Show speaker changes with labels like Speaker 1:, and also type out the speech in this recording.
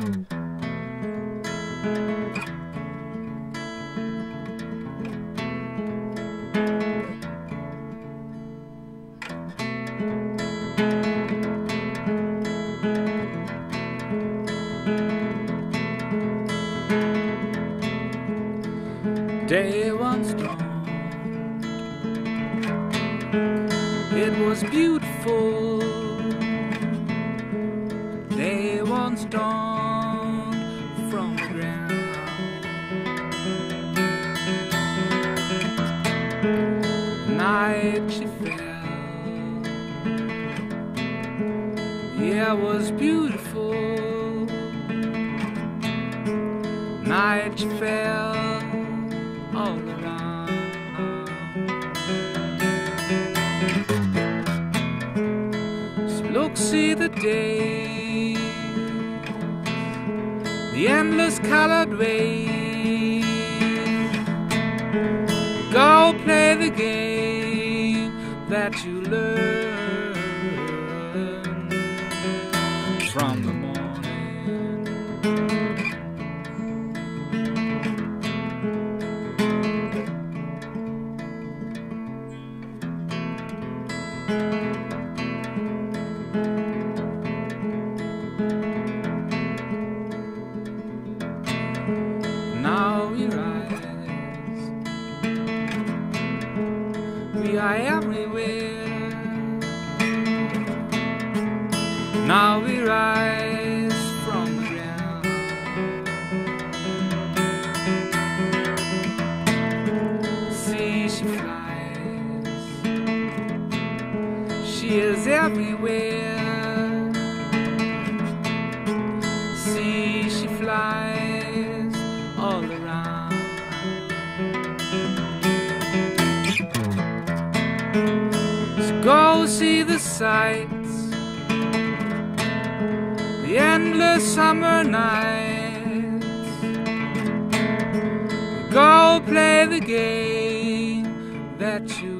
Speaker 1: Day once dawned, it was beautiful. Day once dawned from the ground. Night she fell, yeah, it was beautiful. Night she fell all around. So look, see the day, the endless colored wave. Go play the game that you learn from the morning. Now we rise, we are everywhere. Now we rise from the ground. See, she flies, she is everywhere. See, she flies all around. So go see the sights, the endless summer nights. Go play the game that you